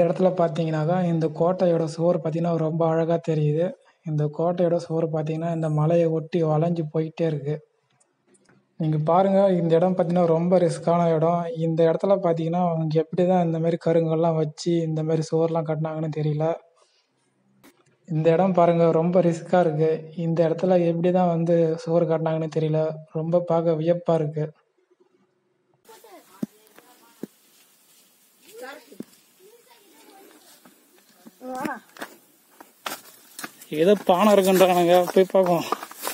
இடத்துல பார்த்தீங்கன்னாக்கா இந்த கோட்டையோட சுவர் பார்த்தீங்கன்னா ரொம்ப அழகாக தெரியுது. இந்த கோட்டையோட சுவர் பார்த்தீங்கன்னா இந்த மலையை ஒட்டி வளைஞ்சு போயிட்டே இருக்கு. நீங்கள் பாருங்கள், இந்த இடம் பார்த்தீங்கன்னா ரொம்ப ரிஸ்க்கான இடம். இந்த இடத்துல பார்த்தீங்கன்னா அவங்க எப்படி தான் இந்த மாதிரி கருங்கல்லாம் வச்சு இந்த மாதிரி சுவர்லாம் கட்டினாங்கன்னு தெரியல. இந்த இடம் பாருங்கள் ரொம்ப ரிஸ்க்காக இருக்குது. இந்த இடத்துல எப்படி தான் வந்து சுவர் கட்டினாங்கன்னு தெரியல. ரொம்ப பார்க்க வியப்பாக இருக்குது. ஏதோ பானை இருக்குன்றானுங்க, போய் பார்ப்போம்.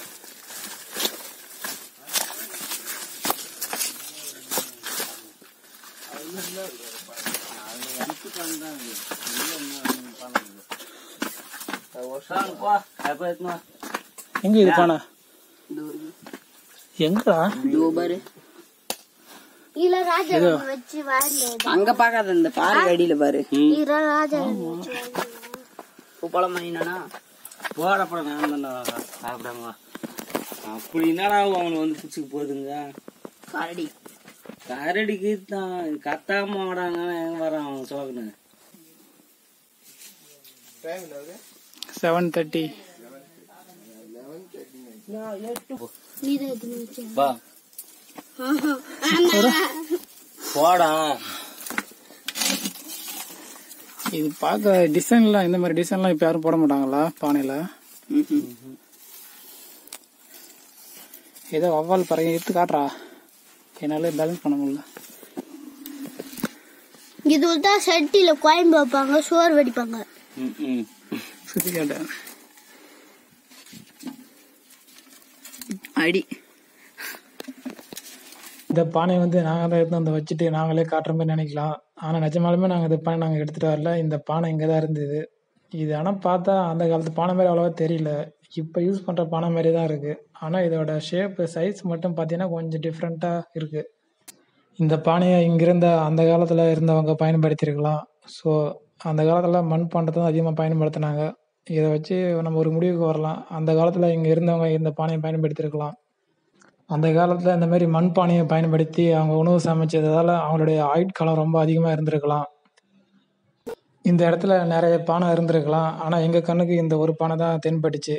எங்க இது பானை? எங்கடா? அங்க பாக்காத இந்த பாறை அடியில பாரு. அப்படி என்னடா அவனை வந்து பிடிச்சிக்கு போகுதுங்க. கரடி கரடிக்கு தான் கத்தாம வாடாங்க. எங்க வரான் அவன் சோகனு? 7:30. போடா. இது பார்க்க டிசைன்லாம் இந்த மாதிரி டிசைன்லாம் இப்போ யாரும் போட மாட்டாங்களா பானையில? ஏதோ வவ்வால் பறவை எடுத்து காட்டுறா, என்னால பேலன்ஸ் பண்ண முடியல. இது தான் சட்டியில குழம்பு வைப்பாங்க, சோறு வடிப்பாங்க. சுத்தி கேட்டேன். அடி இந்த பானையை வந்து நாங்கள் தான் எடுத்து வந்து வச்சுட்டு நாங்களே காட்டுற மாதிரி நினைக்கலாம். ஆனால் நிஜமாலுமே நாங்கள் இந்த பானை நாங்கள் எடுத்துகிட்டு வரல. இந்த பானை இங்கே தான் இருந்தது. இது ஆனால் பார்த்தா அந்த காலத்து பானை மாதிரி அவ்வளோவா தெரியல. இப்போ யூஸ் பண்ணுற பானை மாதிரி தான் இருக்குது. ஆனால் இதோட ஷேப்பு சைஸ் மட்டும் பார்த்தீங்கன்னா கொஞ்சம் டிஃப்ரெண்ட்டாக இருக்குது. இந்த பானையை இங்கிருந்த அந்த காலத்தில் இருந்தவங்க பயன்படுத்தியிருக்கலாம். ஸோ அந்த காலத்தில் மண் பாண்டத்தை தான் அதிகமாக பயன்படுத்தினாங்க. இதை வச்சு நம்ம ஒரு முடிவுக்கு வரலாம். அந்த காலத்தில் இங்கே இருந்தவங்க இந்த பானையை பயன்படுத்தியிருக்கலாம். அந்த காலத்தில் இந்த மாதிரி மண் பானையை பயன்படுத்தி அவங்க உணவு சமைச்சதால் அவங்களுடைய ஆயுட்காலம் ரொம்ப அதிகமாக இருந்திருக்கலாம். இந்த இடத்துல நிறைய பானை இருந்திருக்கலாம். ஆனால் எங்கள் கண்ணுக்கு இந்த ஒரு பானை தான் தென்பட்டுச்சு.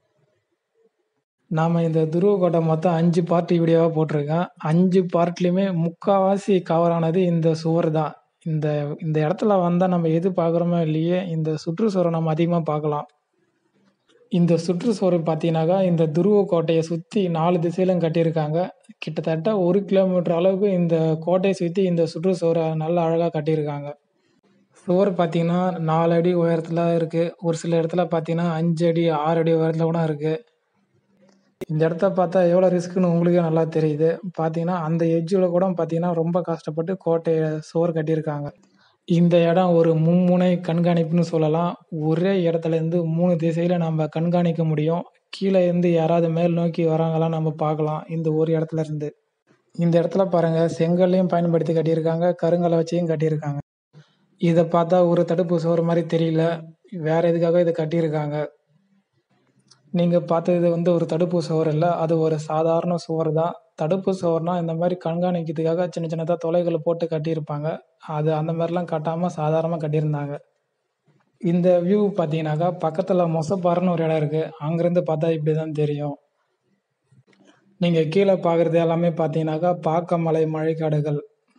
நாம் இந்த துருவ கோட்டை மொத்தம் 5 பார்ட் வீடியோவாக போட்டிருக்கேன். 5 பார்ட்லேயுமே முக்கால்வாசி கவர் ஆனது இந்த சுவர் தான். இந்த இந்த இடத்துல வந்தால் நம்ம எது பார்க்குறோமோ இல்லையே, இந்த சுற்றுச்சுவரை நம்ம அதிகமாக பார்க்கலாம். இந்த சுற்றுச்சுவர் பார்த்தீங்கன்னாக்கா இந்த துருவ கோட்டையை சுற்றி 4 திசையிலும் கட்டியிருக்காங்க. கிட்டத்தட்ட 1 கிலோமீட்டர் அளவுக்கு இந்த கோட்டையை சுற்றி இந்த சுற்றுச்சுவரை நல்லா அழகாக கட்டியிருக்காங்க. சுவர் பார்த்தீங்கன்னா 4 அடி உயரத்தில் இருக்குது. ஒரு சில இடத்துல பார்த்தீங்கன்னா 5 அடி 6 அடி உயரத்தில் கூட இருக்குது. இந்த இடத்த பார்த்தா எவ்வளோ ரிஸ்க்குன்னு உங்களுக்கே நல்லா தெரியுது. பார்த்தீங்கன்னா அந்த எட்ஜில் கூட பார்த்தீங்கன்னா ரொம்ப கஷ்டப்பட்டு கோட்டையை சுவர் கட்டியிருக்காங்க. இந்த இடம் ஒரு மும்முனை கண்காணிப்புன்னு சொல்லலாம். ஒரே இடத்துலேருந்து 3 திசையில் நம்ம கண்காணிக்க முடியும். கீழே இருந்து யாராவது மேல் நோக்கி வராங்களாம் நம்ம பார்க்கலாம் இந்த ஒரு இடத்துல இருந்து. இந்த இடத்துல பாருங்கள், செங்கல்லையும் பயன்படுத்தி கட்டியிருக்காங்க, கருங்கலை வச்சியும் கட்டியிருக்காங்க. இதை பார்த்தா ஒரு தடுப்பு சுவர் மாதிரி தெரியல, வேற எதுக்காக இதை கட்டியிருக்காங்க. நீங்கள் பார்த்தது வந்து ஒரு தடுப்பு சுவர் இல்லை, அது ஒரு சாதாரண சுவர் தான். தடுப்பு சுவர்னால் இந்த மாதிரி கண்காணிக்கிறதுக்காக சின்ன சின்னதாக தொலைகளை போட்டு கட்டியிருப்பாங்க. அது அந்த மாதிரிலாம் கட்டாமல் சாதாரணமாக கட்டியிருந்தாங்க. இந்த வியூ பார்த்தீங்கன்னாக்கா பக்கத்தில் மொசப்பாறைன்னு ஒரு இடம் இருக்குது. அங்கேருந்து பார்த்தா இப்படி தான் தெரியும். நீங்கள் கீழே பார்க்குறது எல்லாமே பார்த்தீங்கன்னாக்கா பாக்கமலை மழைக்காடுகள்.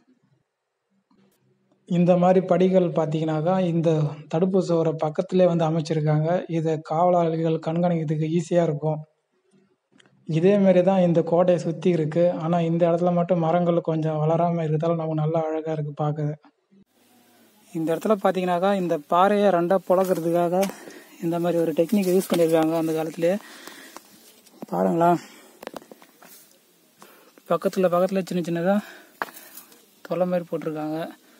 இந்த மாதிரி படிகள் பார்த்தீங்கன்னாக்கா இந்த தடுப்பு சுவரை பக்கத்துலேயே வந்து அமைச்சிருக்காங்க. இதை காவலாளிகள் கண்காணிக்கிறதுக்கு ஈஸியாக இருக்கும். இதேமாரி தான் இந்த கோட்டையை சுற்றி இருக்குது. ஆனால் இந்த இடத்துல மட்டும் மரங்கள் கொஞ்சம் வளராமல் இருக்கிறதால நமக்கு நல்லா அழகாக இருக்குது பார்க்குது. இந்த இடத்துல பார்த்தீங்கன்னாக்கா இந்த பாறையை 2ஆக புழக்கிறதுக்காக இந்த மாதிரி ஒரு டெக்னிக் யூஸ் பண்ணியிருக்காங்க அந்த காலத்துலேயே. பாருங்களா, பக்கத்தில் சின்ன சின்னதாக தொலை மாதிரி போட்டிருக்காங்க.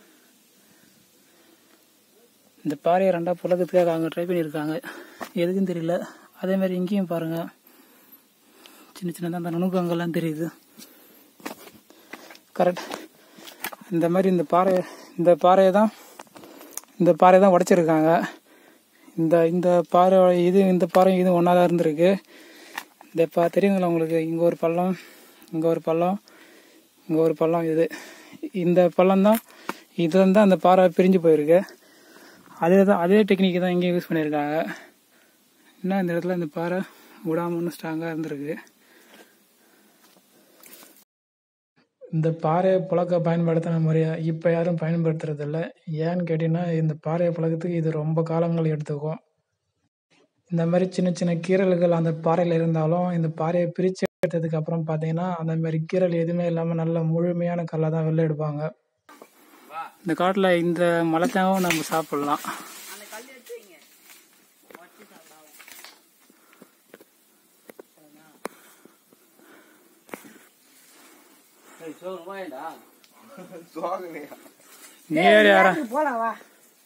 இந்த பாறையை 2ஆக புழக்கிறதுக்காக அவங்க ட்ரை பண்ணியிருக்காங்க. எதுக்குன்னு தெரியல. அதேமாதிரி இங்கேயும் பாருங்கள், சின்ன சின்னதாக அந்த நுணுக்கங்கள்லாம் தெரியுது. கரெக்ட். இந்த மாதிரி இந்த பாறையை தான் உடைச்சிருக்காங்க. இந்த பாறை இது ஒன்றா தான் இருந்திருக்கு. இந்த தெரியுங்களா உங்களுக்கு, இங்கே ஒரு பள்ளம், இங்கே ஒரு பள்ளம், இங்கே ஒரு பள்ளம். இந்த பள்ளம் தான் இதுலேருந்து அந்த பாறை பிரிஞ்சு போயிருக்கு. அதே டெக்னிக் தான் இங்கேயும் யூஸ் பண்ணியிருக்காங்க. இன்னும் இந்த இடத்துல இந்த பாறை விடாம ஒன்றும் ஸ்ட்ராங்காக இருந்திருக்கு. இந்த பாறையை புழக்க பயன்படுத்தின முறையை இப்போ யாரும் பயன்படுத்துறதில்ல. ஏன்னு கேட்டிங்கன்னா இந்த பாறையை புழக்கத்துக்கு இது ரொம்ப காலங்கள் எடுத்துக்கும். இந்த மாதிரி சின்ன சின்ன கீறல்கள் அந்த பாறையில் இருந்தாலும் இந்த பாறையை பிரித்து எடுத்ததுக்கு அப்புறம் பார்த்தீங்கன்னா அந்த மாதிரி கீறல் எதுவுமே இல்லாமல் நல்ல முழுமையான கல்லை தான் வெளில எடுப்பாங்க. இந்த காட்டில் இந்த மலை தேங்காவும் நம்ம சாப்பிடலாம். நேர் யாரா போலாம் வா.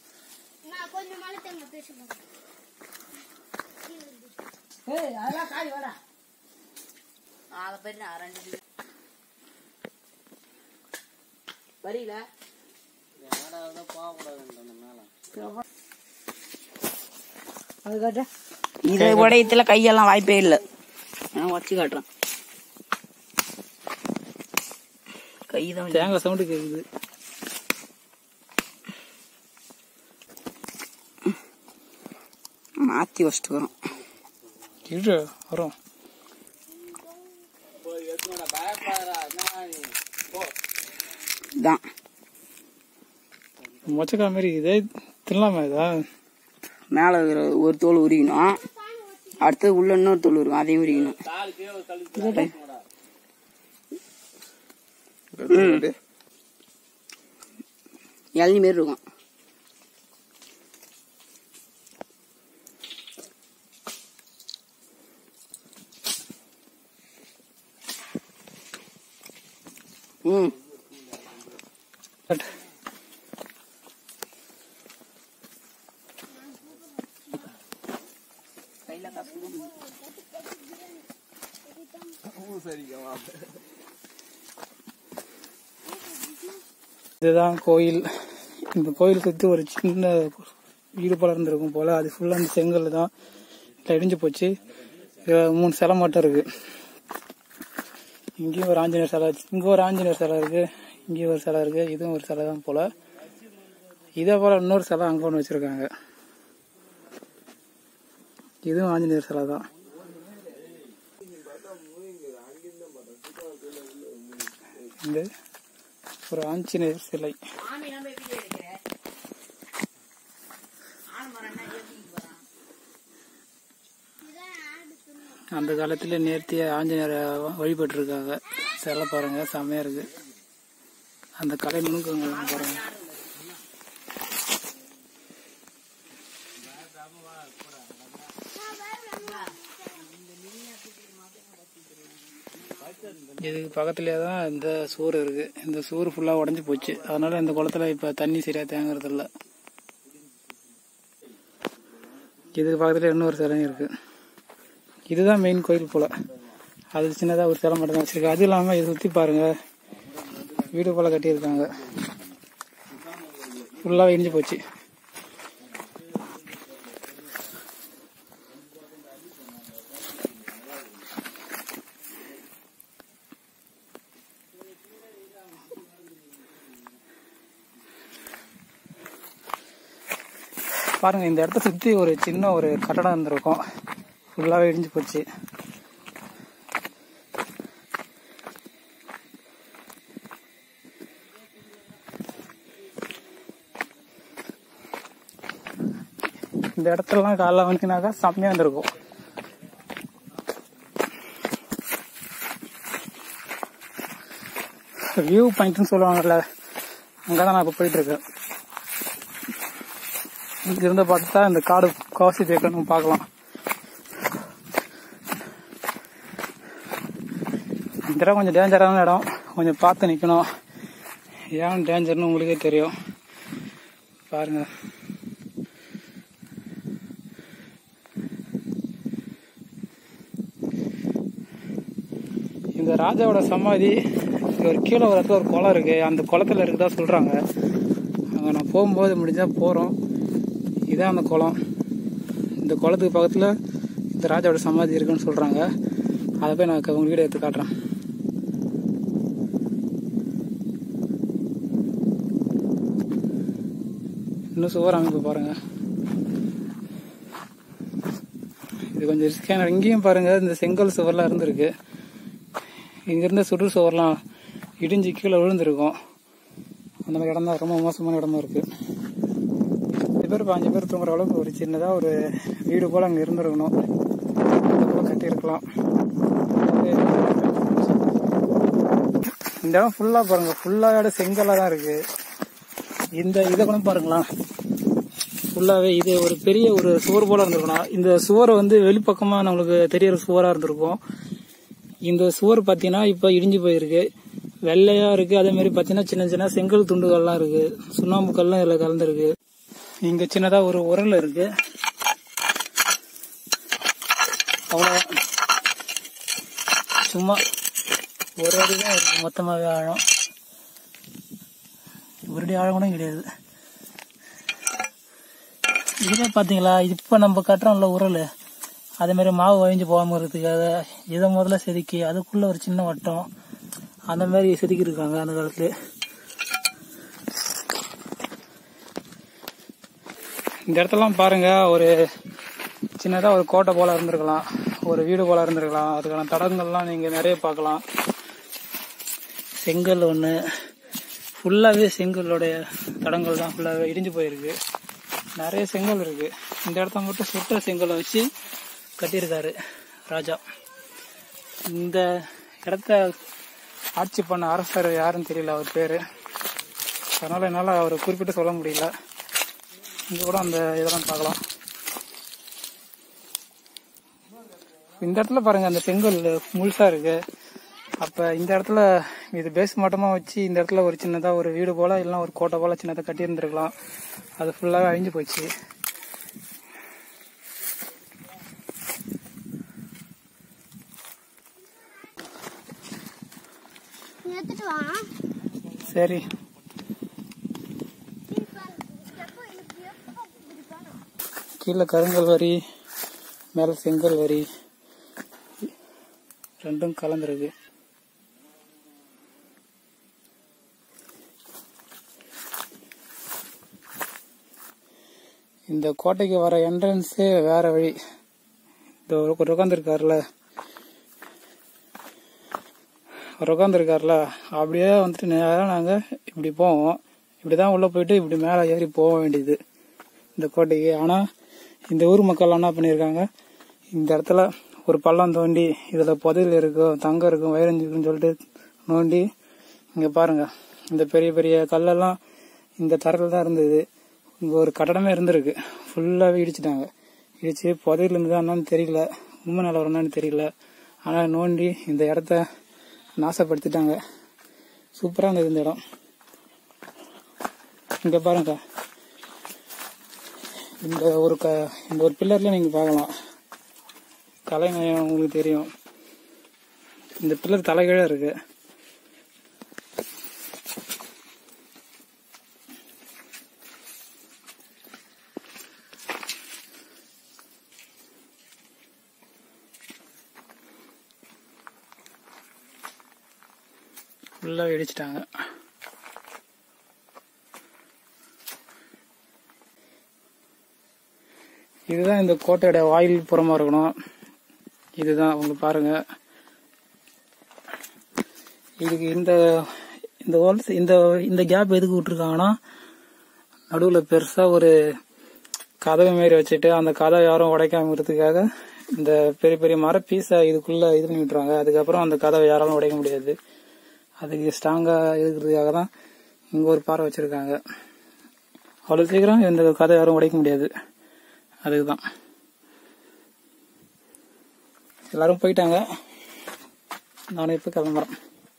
அதெல்லாம் காய் வாடா. வரீல இதை உடையத்துல கையெல்லாம் வாய்ப்பே இல்லை. நான் வச்சு காட்டுறேன். கைதான் தேங்காய் சவுண்டு கேக்குது. மாத்தி வச்சுட்டு வரோம். வரும் தான் மொச்சக்காய் மாதிரி இதே தின்னலாமா? இதா மேலே ஒரு தோல் உரிக்கணும், அடுத்தது உள்ள இன்னொரு தோல் இருக்கும், அதையும் உரிக்கணும். இளநீ மாரி இருக்கும். இதுதான் கோயில். இந்த கோயில் சுற்றி ஒரு சின்ன வீடு போல இருந்திருக்கும் போல. அது ஃபுல்லாக அந்த செங்கல் தான் இடிஞ்சு போச்சு. 3 சிலை மட்டும் இருக்கு. இங்கேயும் ஒரு ஆஞ்சநேயர் சிலை, இங்கே ஒரு ஆஞ்சநேயர் சிலை இருக்கு, இங்கேயும் ஒரு சிலை இருக்கு, இதுவும் ஒரு சிலை தான் போல. இதே போல இன்னொரு சிலை அங்கே ஒன்று வச்சிருக்காங்க. இதுவும் ஆஞ்சநேயர் சிலை தான். இந்த ஒரு ஆஞ்சநேயர் சிலை. அந்த காலத்துல நேர்த்திய ஆஞ்சநேயரை வழிபட்டு இருக்காங்க. சிலை பாருங்க, செமையா இருக்கு. அந்த கலை நுணுக்கங்க பாருங்க. இதுக்கு பக்கத்துலயே தான் இந்த சூறு இருக்கு. இந்த சூறு ஃபுல்லா உடஞ்சி போச்சு. அதனால இந்த குளத்துல இப்ப தண்ணி சரியா தேங்குறது இல்ல. இதுக்கு பக்கத்துல இன்னொரு சிலையும் இருக்கு. இதுதான் மெயின் கோயில் போல. அது சின்னதா ஒரு சிலை மட்டும் தான் வச்சிருக்கு. அது இல்லாம இதை சுத்தி பாருங்க, வீடு போல கட்டியிருக்காங்க. ஃபுல்லா இடிஞ்சு போச்சு. பாருங்க, இந்த இடத்த சுத்தி ஒரு சின்ன ஒரு கட்டடம் இருந்திருக்கும். ஃபுல்லாவே இடிஞ்சு போச்சு. இந்த இடத்துலலாம் காலைல வந்துச்சுனாக்கா செம்மையா இருந்திருக்கும். வியூ பாயிண்ட்னு சொல்லுவாங்கல்ல, அங்கதான் நான் இப்ப போயிட்டு இருக்கேன். இங்க இருந்து பார்த்தா இந்த காடு காசி தேக்க நம்ம பார்க்கலாம். இந்த இடம் கொஞ்சம் டேஞ்சரான இடம், கொஞ்சம் பார்த்து நிக்கணும். ஏன் டேஞ்சர்னு உங்களுக்கே தெரியும். பாருங்க, இந்த ராஜாவோட சமாதி ஒரு கீழே ஒரு இடத்துல ஒரு குளம் இருக்கு. அந்த குளத்துல இருக்குதா சொல்றாங்க. அங்க நான் போகும்போது முடிஞ்சா போறோம். இதான் அந்த குளம். இந்த குளத்துக்கு பக்கத்துல இந்த ராஜாவோட சமாதி இருக்குன்னு சொல்றாங்க. அதை போய் நான் உங்க வீடியோ எடுத்து காட்டுறேன். இன்னும் சுவர் அமைப்பு பாருங்க. இது கொஞ்சம் ரிஸ்கான. இங்கேயும் பாருங்க, இந்த செங்கல் சுவர்லாம் இருந்திருக்கு. இங்கிருந்த சுற்று சுவர்லாம் இடிஞ்சு கீழே விழுந்திருக்கும். அந்த மாதிரி இடம் தான், ரொம்ப மோசமான இடமா இருக்கு. 5 பேர் 5 பேர் தூங்குற அளவுக்கு ஒரு சின்னதாக ஒரு வீடு போல் அங்கே இருந்திருக்கணும். கட்டியிருக்கலாம். இந்த இடம் ஃபுல்லாக பாருங்க, ஃபுல்லாக செங்கலாக தான் இருக்கு. இதை கூட பாருங்களா, ஃபுல்லாகவே இது ஒரு பெரிய ஒரு சுவர் போல இருந்திருக்கணும். இந்த சுவரை வந்து வெளிப்பக்கமாக நம்மளுக்கு தெரியற சுவராக இருந்திருக்கும். இந்த சுவர் பார்த்தீங்கன்னா இப்போ இடிஞ்சு போயிருக்கு, வெள்ளையா இருக்கு. அதே மாதிரி பார்த்தீங்கன்னா சின்ன சின்ன செங்கல் துண்டுகள்லாம் இருக்கு, சுண்ணாம்பு கல்லாம் இதில் கலந்துருக்கு. இங்க சின்னதாக ஒரு உரல் இருக்கு, அவ்வளோ. சும்மா ஒரு அடி தான் இருக்கு, மொத்தமாகவே ஆழம். ஒரு அடி ஆழம் கூட கிடையாது. இதுவே பார்த்தீங்களா, இப்போ நம்ம கட்டுறோம்ல உரல், அதே மாதிரி மாவு வழிஞ்சு போகாமல் இருக்கிறதுக்காக இதை முதல்ல செதுக்கி அதுக்குள்ள ஒரு சின்ன வட்டம் அந்த மாதிரி செதுக்கி இருக்காங்க அந்த காலத்துல. இந்த இடத்துலாம் பாருங்க, ஒரு சின்னதாக ஒரு கோட்டை போல இருந்திருக்கலாம், ஒரு வீடு போல இருந்திருக்கலாம். அதுக்கான தடங்கள்லாம் நீங்கள் நிறைய பார்க்கலாம். செங்கல் ஒன்று ஃபுல்லாகவே செங்கலோடைய தடங்கள் தான் ஃபுல்லாகவே இடிஞ்சு போயிருக்கு. நிறைய செங்கல் இருக்கு. இந்த இடத்த மட்டும் சுட்ட செங்கலை வச்சு கட்டியிருக்காரு ராஜா. இந்த இடத்த ஆட்சி பண்ண அரசர் யாருன்னு தெரியல, அவர் பேர். அதனால என்னால் அவர் குறிப்பிட்டு சொல்ல முடியல. இங்கே கூட அந்த இதெல்லாம் பார்க்கலாம். இந்த இடத்துல பாருங்க, அந்த செங்கல் முழுசா இருக்கு. அப்ப இந்த இடத்துல இது பேஸ் மட்டமா வச்சு இந்த இடத்துல ஒரு சின்னதா ஒரு வீடு போல இல்லைன்னா ஒரு கோட்டை போல சின்னதாக கட்டி இருந்திருக்கலாம். அது ஃபுல்லாவே அழிஞ்சு போச்சு. சரி, கீழே கருங்கல் வரி, மேல செங்கல் வரி, ரெண்டும் கலந்துருக்கு. இந்த கோட்டைக்கு வர என்ட்ரன்ஸே வேற வழி. இந்த உட்காந்துருக்காருல அப்படியே வந்துட்டு நேராக நாங்கள் இப்படி போவோம். இப்படிதான் உள்ள போயிட்டு இப்படி மேலே ஏறி போக வேண்டியது இந்த கோட்டைக்கு. ஆனால் இந்த ஊர் மக்கள் என்ன பண்ணியிருக்காங்க, இந்த இடத்துல ஒரு பள்ளம் தோண்டி இதில் புதையல் இருக்கும், தங்கம் இருக்கும், வைரஞ்சு இருக்குன்னு சொல்லிட்டு நோண்டி இங்கே பாருங்க, இந்த பெரிய பெரிய கல்லெல்லாம் இந்த தரையில் தான் இருந்தது. இங்கே ஒரு கட்டடமே இருந்திருக்கு, ஃபுல்லாகவே இடிச்சிட்டாங்க. இடிச்சு புதையல் இருந்ததா என்னன்னு தெரியல, உண்மை நிலவரம் என்னன்னு தெரியல. ஆனால் நோண்டி இந்த இடத்த நாசப்படுத்திட்டாங்க. சூப்பராக இருந்தது இந்த இடம். இங்கே பாருங்க, இந்த ஒரு பில்லர்ல நீங்கள் பார்க்கலாம், கலைநயம் உங்களுக்கு தெரியும். இந்த பில்லர் தலைகீழா இருக்கு. ஃபுல்லாக இடிச்சிட்டாங்க. இதுதான் இந்த கோட்டையோட வாயில் புறமா இருக்கணும். இதுதான் அவங்க பாருங்க. இதுக்கு இந்த கேப் எதுக்கு விட்டுருக்காங்கன்னா, நடுவில் பெருசா ஒரு கதவை மாரி வச்சுட்டு அந்த கதவை யாரும் உடைக்காம இருக்கிறதுக்காக இந்த பெரிய பெரிய மர பீஸை இதுக்குள்ள இது பண்ணி விட்டுறாங்க. அதுக்கப்புறம் அந்த கதவை யாராலும் உடைக்க முடியாது. அதுக்கு ஸ்ட்ராங்கா இருக்கிறதுக்காக தான் இங்க ஒரு பாறை வச்சிருக்காங்க. அவ்வளவு சீக்கிரம் இந்த கதை யாரும் உடைக்க முடியாது. அதுக்குதான் எல்லாரும் போயிட்டாங்க. நானும் இப்ப கிளம்புறேன்.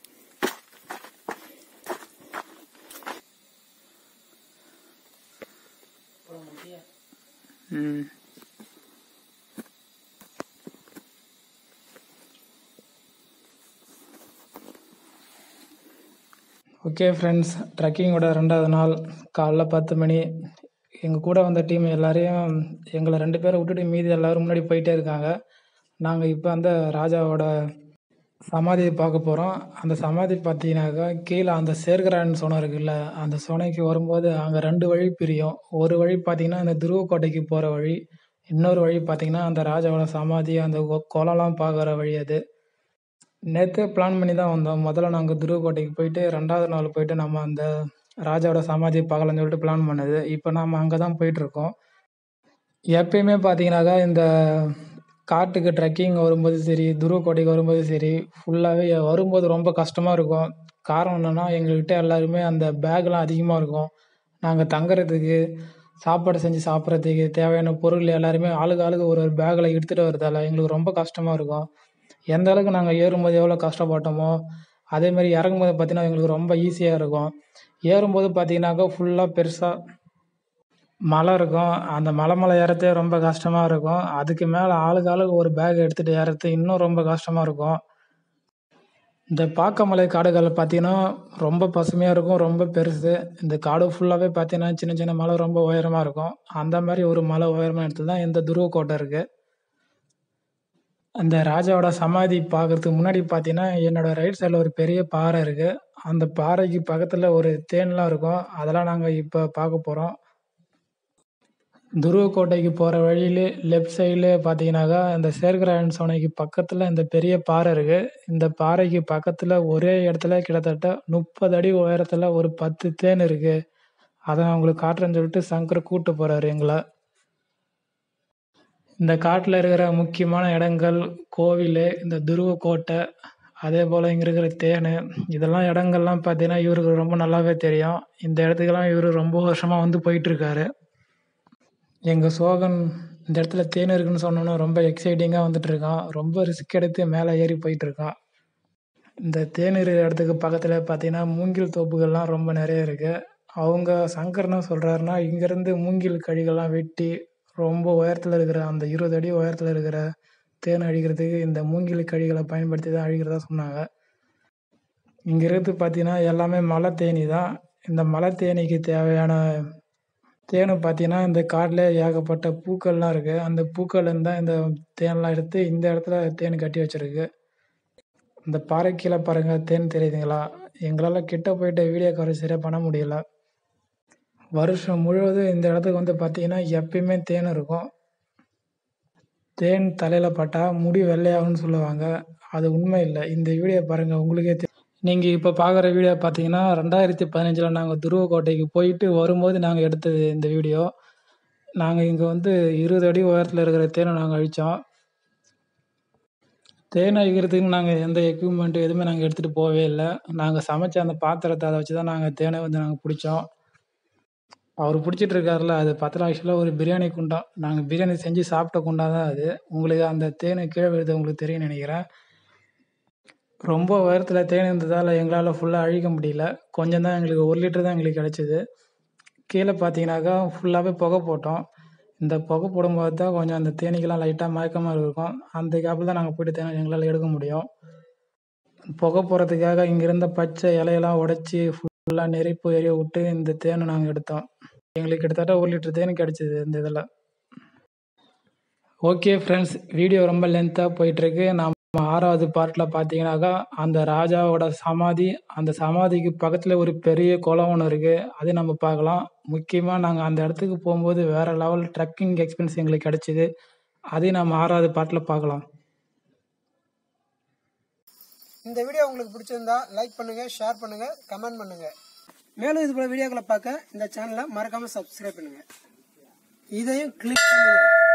ஓகே ஃப்ரெண்ட்ஸ், ட்ரெக்கிங்கோட 2வது நாள் காலைல 10 மணி. எங்கள் கூட வந்த டீம் எல்லாரையும் எங்களை 2 பேரை விட்டுட்டு மீதி எல்லோரும் முன்னாடி போயிட்டே இருக்காங்க. நாங்கள் இப்போ அந்த ராஜாவோட சமாதியை பார்க்க போகிறோம். அந்த சமாதி பார்த்தீங்கன்னாக்கா கீழே அந்த சேர்கரான்னு சொன்ன இருக்குல்ல, அந்த சொனைக்கு வரும்போது அங்கே 2 வழி பிரியும். ஒரு வழி பார்த்தீங்கன்னா இந்த துருவக்கோட்டைக்கு போகிற வழி, இன்னொரு வழி பார்த்தீங்கன்னா அந்த ராஜாவோட சமாதி அந்த குளம்லாம் பார்க்குற வழி அது. நேற்றே பிளான் பண்ணி தான் வந்தோம். முதல்ல நாங்கள் துருவக்கோட்டைக்கு போயிட்டு 2வது நாள் போயிட்டு நம்ம அந்த ராஜாவோட சமாதி பார்க்கலாம்னு சொல்லிட்டு பிளான் பண்ணது. இப்போ நம்ம அங்கே தான் போயிட்டுருக்கோம். எப்பயுமே பார்த்தீங்கன்னாக்கா இந்த காட்டுக்கு ட்ரெக்கிங் வரும்போது சரி, துருவக்கோட்டைக்கு வரும்போது சரி, ஃபுல்லாகவே வரும்போது ரொம்ப கஷ்டமாக இருக்கும். காரணம் என்னென்னா எங்கள்கிட்ட எல்லாருமே அந்த பேக்லாம் அதிகமாக இருக்கும். நாங்கள் தங்குறதுக்கு, சாப்பாடு செஞ்சு சாப்பிட்றதுக்கு தேவையான பொருள் எல்லாருமே ஆளுக்கு ஆளுக்கு ஒரு ஒரு பேக்கில் எடுத்துகிட்டு வரதால எங்களுக்கு ரொம்ப கஷ்டமாக இருக்கும். எந்த அளவுக்கு நாங்கள் ஏறும்போது எவ்வளோ கஷ்டப்பட்டோமோ, அதேமாரி இறங்கும்போது பார்த்தீங்கன்னா எங்களுக்கு ரொம்ப ஈஸியாக இருக்கும். ஏறும்போது பார்த்தீங்கன்னாக்கா ஃபுல்லாக பெருசா மலை இருக்கும். அந்த மலை மேலே ஏறத்தே ரொம்ப கஷ்டமாக இருக்கும். அதுக்கு மேலே ஆளுக்கு ஆளுக்கு ஒரு பேக் எடுத்துகிட்டு ஏறது இன்னும் ரொம்ப கஷ்டமாக இருக்கும். இந்த பாக்கமலை காடுகள் பார்த்தீங்கன்னா ரொம்ப பசுமையாக இருக்கும், ரொம்ப பெருசு. இந்த காடு ஃபுல்லாகவே பார்த்தீங்கன்னா சின்ன சின்ன மலை ரொம்ப உயரமாக இருக்கும். அந்த மாதிரி ஒரு மலை உயரமான இடத்துல தான் இந்த துருவக்கோட்டை இருக்குது. அந்த ராஜாவோட சமாதி பார்க்கறதுக்கு முன்னாடி பார்த்தீங்கன்னா என்னோட ரைட் சைடில் ஒரு பெரிய பாறை இருக்குது. அந்த பாறைக்கு பக்கத்தில் ஒரு தேன்லாம் இருக்கும். அதெல்லாம் நாங்கள் இப்போ பார்க்க போகிறோம். துருவக்கோட்டைக்கு போகிற வழியிலே லெஃப்ட் சைட்லேயே பார்த்தீங்கன்னாக்கா இந்த சேர்கராயன் சோனைக்கு பக்கத்தில் இந்த பெரிய பாறை இருக்குது. இந்த பாறைக்கு பக்கத்தில் ஒரே இடத்துல கிட்டத்தட்ட 30 அடி உயரத்தில் ஒரு 10 தேன் இருக்குது. அதை நான் உங்களுக்கு காட்டுறேன்னு சொல்லிட்டு சங்கர் கூப்பிட்டு போகிறாரு எங்களை. இந்த காட்டில் இருக்கிற முக்கியமான இடங்கள், கோவில், இந்த துருவக்கோட்டை, அதே போல் இங்கே இருக்கிற தேன், இதெல்லாம் இடங்கள்லாம் பார்த்தீங்கன்னா இவருக்கு ரொம்ப நல்லாவே தெரியும். இந்த இடத்துக்கெல்லாம் இவர் ரொம்ப வருஷமாக வந்து போயிட்டுருக்காரு. எங்கள் சோகன் இந்த இடத்துல தேன் இருக்குன்னு சொன்னோன்னே ரொம்ப எக்ஸைட்டிங்காக வந்துட்டுருக்கான். ரொம்ப ரிஸ்க் எடுத்து மேலே ஏறி போயிட்டுருக்கான். இந்த தேன் இருக்கிற இடத்துக்கு பக்கத்தில் பார்த்தீங்கன்னா மூங்கில் தோப்புகள்லாம் ரொம்ப நிறைய இருக்குது. அவங்க சங்கர் என்ன சொல்கிறாருன்னா இங்கேருந்து மூங்கில் கழிகள்லாம் வெட்டி ரொம்ப உயரத்தில் இருக்கிற அந்த 20 அடி உயரத்தில் இருக்கிற தேன் அழிக்கிறதுக்கு இந்த மூங்கில் கழிகளை பயன்படுத்தி தான் அழிக்கிறதா சொன்னாங்க. இங்கே இருக்கிறது பார்த்தீங்கன்னா எல்லாமே மலை தேனி தான். இந்த மலை தேனீக்கு தேவையான தேனு பார்த்தீங்கன்னா இந்த காட்டில் ஏகப்பட்ட பூக்கள்லாம் இருக்குது. அந்த பூக்கள்லேருந்து தான் இந்த தேன்லாம் எடுத்து இந்த இடத்துல தேன் கட்டி வச்சிருக்கு. இந்த பாறை கீழே பாருங்கள், தேன் தெரியுதுங்களா? எங்களால் கிட்ட போயிட்டு வீடியோ கவரேஜ் சரியாக பண்ண முடியல. வருஷம் முழுவதும் இந்த இடத்துக்கு வந்து பார்த்தீங்கன்னா எப்பயுமே தேன் இருக்கும். தேன் தலையில் பட்டால் முடி வெள்ளையாகும்னு சொல்லுவாங்க. அது உண்மை இல்லை. இந்த வீடியோ பாருங்கள், உங்களுக்கே நீங்கள் இப்போ பார்க்குற வீடியோ பார்த்தீங்கன்னா 2015 நாங்கள் துருவக்கோட்டைக்கு போயிட்டு வரும்போது நாங்கள் எடுத்தது இந்த வீடியோ. நாங்கள் இங்கே வந்து 20 அடி உயரத்தில் இருக்கிற தேனை நாங்கள் அழித்தோம். தேனை அழிக்கிறதுக்கு நாங்கள் எந்த எக்யூப்மெண்ட்டு எதுவுமே நாங்கள் எடுத்துகிட்டு போகவே இல்லை. நாங்கள் சமைச்ச அந்த பாத்திரத்தை அதை வச்சு தான் நாங்கள் தேனை வந்து நாங்கள் பிடிச்சோம். அவர் பிடிச்சிட்டு இருக்காருல்ல, அது பார்த்தா ஆக்சுவலாக ஒரு பிரியாணி குண்டா. நாங்கள் பிரியாணி செஞ்சு சாப்பிட்ட குண்டா தான் அது. உங்களுக்கு அந்த தேனை கீழே விழுது உங்களுக்கு தெரியும்னு நினைக்கிறேன். ரொம்ப உயரத்தில் தேன் இருந்ததால் எங்களால் ஃபுல்லாக அழிக்க முடியல. கொஞ்சம் தான் எங்களுக்கு 1 லிட்டர் தான் எங்களுக்கு கிடச்சிது. கீழே பார்த்தீங்கன்னாக்கா ஃபுல்லாகவே புகை போட்டோம். இந்த புகை போடும்போது தான் கொஞ்சம் அந்த தேனீக்கெல்லாம் லைட்டாக மயக்கமாக இருக்கும். அந்த கேப்பில் தான் நாங்கள் போய்ட்டு தேனை எங்களால் எடுக்க முடியும். புகை போடுறதுக்காக இங்கே இருந்த பச்சை இலையெல்லாம் உடச்சி ஃபுல்லாக நெருப்பு எரிய விட்டு இந்த தேனை நாங்கள் எடுத்தோம். எங்களுக்கு கிட்டத்தட்ட 1 லிட்டர் தேன் கிடச்சிது இந்த இதில். ஓகே ஃப்ரெண்ட்ஸ், வீடியோ ரொம்ப லென்த்தாக போயிட்டுருக்கு. நம்ம 6வது பார்ட்டில் பார்த்தீங்கன்னாக்கா அந்த ராஜாவோட சமாதி, அந்த சமாதிக்கு பக்கத்தில் ஒரு பெரிய குளம் ஒன்று இருக்குது. அது நம்ம பார்க்கலாம். முக்கியமாக நாங்கள் அந்த இடத்துக்கு போகும்போது வேறு லெவல் ட்ரெக்கிங் எக்ஸ்பீரியன்ஸ் எங்களுக்கு கிடச்சிது. அதையும் நம்ம 6வது பார்ட்டில் பார்க்கலாம். இந்த வீடியோ உங்களுக்கு பிடிச்சிருந்தா லைக் பண்ணுங்கள், ஷேர் பண்ணுங்கள், கமெண்ட் பண்ணுங்கள். மேலும் இது போல வீடியோக்களை பார்க்க இந்த சேனலை மறக்காமல் சப்ஸ்கிரைப் பண்ணுங்கள். இதையும் கிளிக் பண்ணுங்கள்.